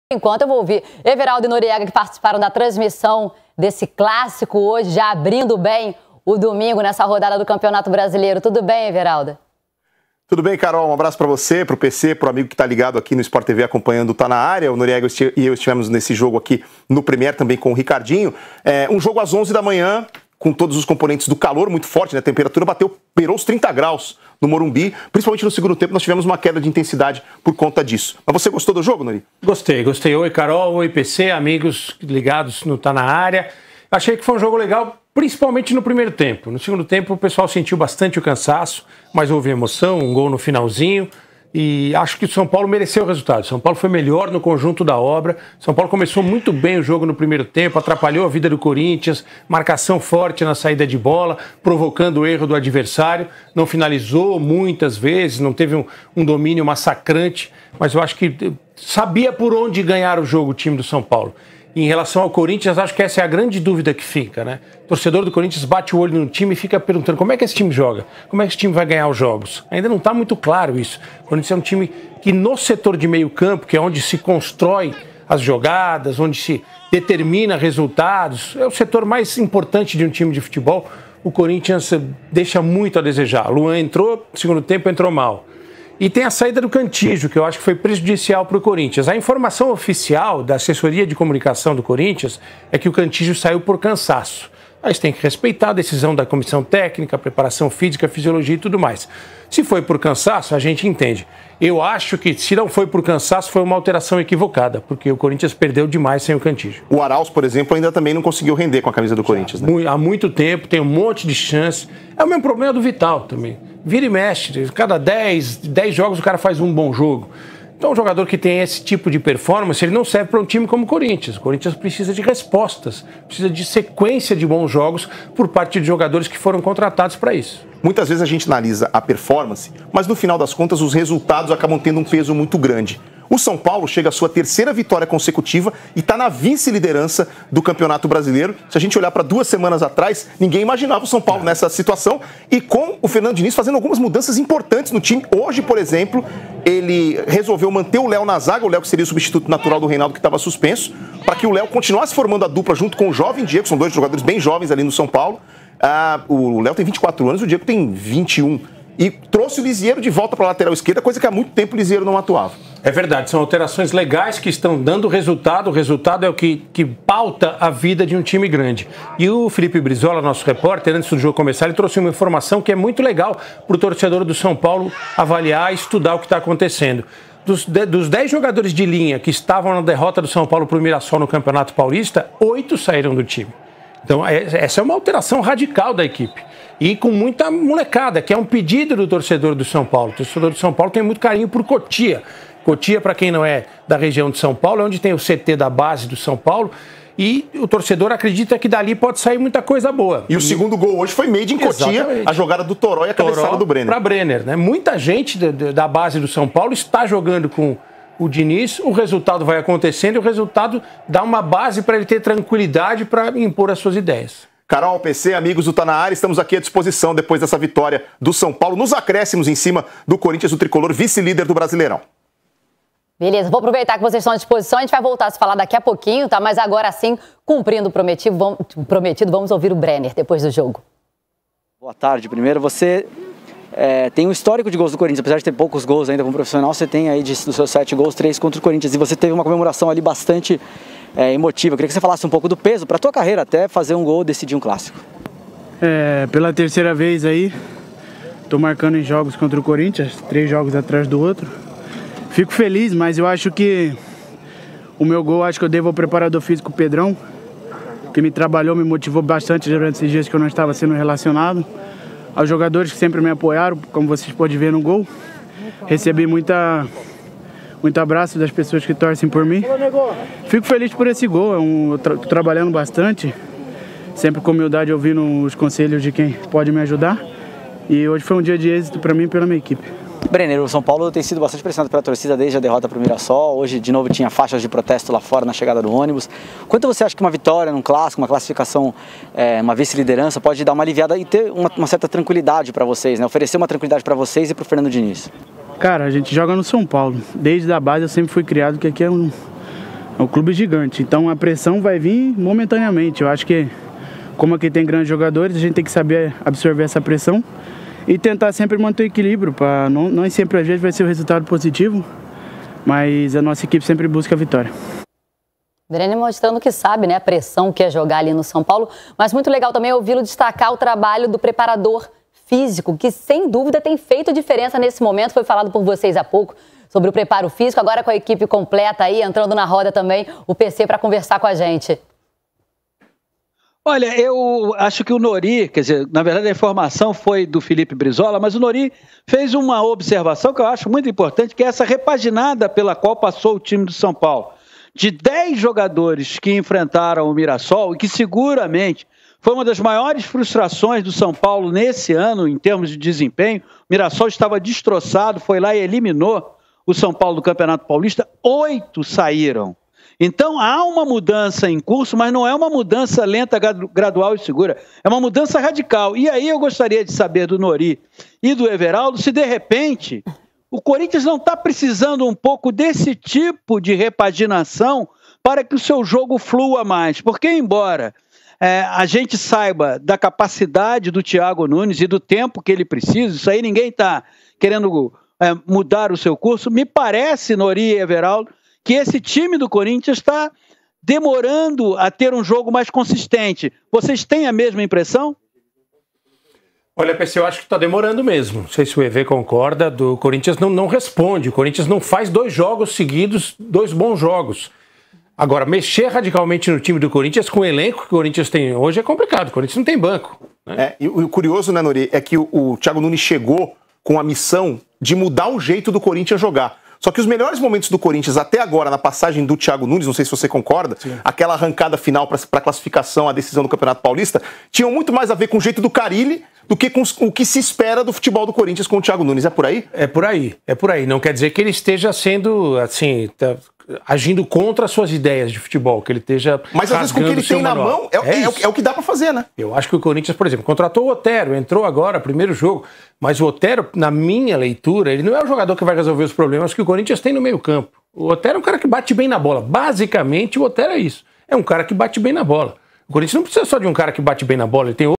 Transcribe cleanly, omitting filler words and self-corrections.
Enquanto eu vou ouvir Everaldo e Noriega, que participaram da transmissão desse clássico hoje, já abrindo bem o domingo nessa rodada do Campeonato Brasileiro. Tudo bem, Everaldo? Tudo bem, Carol? Um abraço para você, para o PC, para o amigo que está ligado aqui no Sport TV acompanhando o Tá Na Área. O Noriega e eu estivemos nesse jogo aqui no Premier também com o Ricardinho. Um jogo às 11 da manhã, com todos os componentes do calor muito forte, né? A temperatura beirou os 30 graus no Morumbi. Principalmente no segundo tempo nós tivemos uma queda de intensidade por conta disso. Mas você gostou do jogo, Nori? Gostei. Oi, Carol. Oi, PC, amigos ligados no Tá Na Área. Achei que foi um jogo legal, principalmente no primeiro tempo. No segundo tempo o pessoal sentiu bastante o cansaço, mas houve emoção, um gol no finalzinho. E acho que o São Paulo mereceu o resultado. São Paulo foi melhor no conjunto da obra. São Paulo começou muito bem o jogo no primeiro tempo, atrapalhou a vida do Corinthians, marcação forte na saída de bola, provocando o erro do adversário. Não finalizou muitas vezes, não teve um domínio massacrante, mas eu acho que sabia por onde ganhar o jogo o time do São Paulo. Em relação ao Corinthians, acho que essa é a grande dúvida que fica, né? O torcedor do Corinthians bate o olho no time e fica perguntando como é que esse time joga, como é que esse time vai ganhar os jogos. Ainda não está muito claro isso. O Corinthians é um time que no setor de meio campo, que é onde se constrói as jogadas, onde se determina resultados, é o setor mais importante de um time de futebol. O Corinthians deixa muito a desejar. Luan entrou, no segundo tempo entrou mal. E tem a saída do Cantillo, que eu acho que foi prejudicial para o Corinthians. A informação oficial da assessoria de comunicação do Corinthians é que o Cantillo saiu por cansaço. Mas tem que respeitar a decisão da comissão técnica, preparação física, fisiologia e tudo mais. Se foi por cansaço, a gente entende. Eu acho que, se não foi por cansaço, foi uma alteração equivocada, porque o Corinthians perdeu demais sem o Cantillo. O Arauz, por exemplo, ainda também não conseguiu render com a camisa do Corinthians, né? Há muito tempo, tem um monte de chance. É o mesmo problema do Vital também. Vira e mexe, cada 10 jogos o cara faz um bom jogo. Então, um jogador que tem esse tipo de performance, ele não serve para um time como o Corinthians. O Corinthians precisa de respostas, precisa de sequência de bons jogos por parte de jogadores que foram contratados para isso. Muitas vezes a gente analisa a performance, mas no final das contas os resultados acabam tendo um peso muito grande. O São Paulo chega à sua terceira vitória consecutiva e está na vice-liderança do Campeonato Brasileiro. Se a gente olhar para 2 semanas atrás, ninguém imaginava o São Paulo nessa situação. E com o Fernando Diniz fazendo algumas mudanças importantes no time. Hoje, por exemplo, ele resolveu manter o Léo na zaga, o Léo que seria o substituto natural do Reinaldo, que estava suspenso, para que o Léo continuasse formando a dupla junto com o jovem Diego, são 2 jogadores bem jovens ali no São Paulo. O Léo tem 24 anos, o Diego tem 21. E trouxe o Lisieiro de volta para a lateral esquerda, coisa que há muito tempo o Lisieiro não atuava. É verdade, são alterações legais que estão dando resultado. O resultado é o que pauta a vida de um time grande. E o Felipe Brizola, nosso repórter, antes do jogo começar, ele trouxe uma informação que é muito legal para o torcedor do São Paulo avaliar e estudar o que está acontecendo. Dos 10 jogadores de linha que estavam na derrota do São Paulo para o Mirassol no Campeonato Paulista, 8 saíram do time. Então, essa é uma alteração radical da equipe. E com muita molecada, que é um pedido do torcedor do São Paulo. O torcedor do São Paulo tem muito carinho por Cotia. Cotia, para quem não é da região de São Paulo, é onde tem o CT da base do São Paulo. E o torcedor acredita que dali pode sair muita coisa boa. E o segundo gol hoje foi made em Cotia, exatamente. A jogada do Toró e a cabeçada do Brenner. Para Brenner, né? Muita gente da base do São Paulo está jogando com o Diniz, o resultado vai acontecendo e o resultado dá uma base para ele ter tranquilidade para impor as suas ideias. Carol, PC, amigos do Tá Na Área, estamos aqui à disposição depois dessa vitória do São Paulo, nos acréscimos em cima do Corinthians, o tricolor vice-líder do Brasileirão. Beleza, vou aproveitar que vocês estão à disposição, a gente vai voltar a se falar daqui a pouquinho, tá? Mas agora sim, cumprindo o prometido, vamos ouvir o Brenner depois do jogo. Boa tarde. Primeiro, você tem um histórico de gols do Corinthians, apesar de ter poucos gols ainda como profissional, você tem aí dos seus 7 gols, 3 contra o Corinthians, e você teve uma comemoração ali bastante emotiva. Eu queria que você falasse um pouco do peso para a tua carreira até fazer um gol e decidir um clássico. Pela terceira vez aí, estou marcando em jogos contra o Corinthians, 3 jogos atrás do outro. Fico feliz, mas eu acho que o meu gol, acho que eu devo ao preparador físico Pedrão, que me trabalhou, me motivou bastante durante esses dias que eu não estava sendo relacionado. Aos jogadores que sempre me apoiaram, como vocês podem ver no gol. Recebi muito abraço das pessoas que torcem por mim. Fico feliz por esse gol, eu tô trabalhando bastante, sempre com humildade ouvindo os conselhos de quem pode me ajudar. E hoje foi um dia de êxito para mim e pela minha equipe. Brenner, o São Paulo tem sido bastante pressionado pela torcida desde a derrota para o Mirassol. Hoje, de novo, tinha faixas de protesto lá fora na chegada do ônibus. Quanto você acha que uma vitória num clássico, uma classificação, uma vice-liderança, pode dar uma aliviada e ter uma certa tranquilidade para vocês, né? Oferecer uma tranquilidade para vocês e para o Fernando Diniz? Cara, a gente joga no São Paulo. Desde a base eu sempre fui criado que aqui é É um clube gigante, então a pressão vai vir momentaneamente. Eu acho que, como aqui tem grandes jogadores, a gente tem que saber absorver essa pressão e tentar sempre manter o equilíbrio, para não sempre às vezes vai ser o resultado positivo, mas a nossa equipe sempre busca a vitória. Verene mostrando que sabe, né, a pressão que é jogar ali no São Paulo, mas muito legal também ouvi-lo destacar o trabalho do preparador físico, que sem dúvida tem feito diferença nesse momento. Foi falado por vocês há pouco sobre o preparo físico, agora com a equipe completa aí, entrando na roda também o PC para conversar com a gente. Olha, eu acho que o Nori, quer dizer, na verdade a informação foi do Felipe Brizola, mas o Nori fez uma observação que eu acho muito importante, que é essa repaginada pela qual passou o time do São Paulo. De 10 jogadores que enfrentaram o Mirassol, e que seguramente foi uma das maiores frustrações do São Paulo nesse ano, em termos de desempenho, o Mirassol estava destroçado, foi lá e eliminou o São Paulo do Campeonato Paulista, 8 saíram. Então há uma mudança em curso, mas não é uma mudança lenta, gradual e segura, é uma mudança radical. E aí eu gostaria de saber do Nori e do Everaldo se de repente o Corinthians não está precisando um pouco desse tipo de repaginação para que o seu jogo flua mais. Porque embora a gente saiba da capacidade do Thiago Nunes e do tempo que ele precisa, isso aí ninguém está querendo mudar o seu curso, me parece, Nori e Everaldo, que esse time do Corinthians está demorando a ter um jogo mais consistente. Vocês têm a mesma impressão? Olha, PC, eu acho que está demorando mesmo. Não sei se o EV concorda, do Corinthians não responde. O Corinthians não faz 2 jogos seguidos, 2 bons jogos. Agora, mexer radicalmente no time do Corinthians com o elenco que o Corinthians tem hoje é complicado. O Corinthians não tem banco, né? E o curioso, né, Nori, é que o Thiago Nunes chegou com a missão de mudar o jeito do Corinthians jogar. Só que os melhores momentos do Corinthians até agora, na passagem do Thiago Nunes, não sei se você concorda, sim, aquela arrancada final para a classificação, a decisão do Campeonato Paulista, tinham muito mais a ver com o jeito do Carille do que com o que se espera do futebol do Corinthians com o Thiago Nunes. É por aí? É por aí, é por aí. Não quer dizer que ele esteja sendo, assim, agindo contra as suas ideias de futebol, que ele esteja... Mas às vezes com o que ele tem na mão é o que dá para fazer, né? Eu acho que o Corinthians, por exemplo, contratou o Otero, entrou agora, primeiro jogo, mas o Otero, na minha leitura, ele não é o jogador que vai resolver os problemas que o Corinthians tem no meio campo. O Otero é um cara que bate bem na bola. Basicamente, o Otero é isso. É um cara que bate bem na bola. O Corinthians não precisa só de um cara que bate bem na bola, ele tem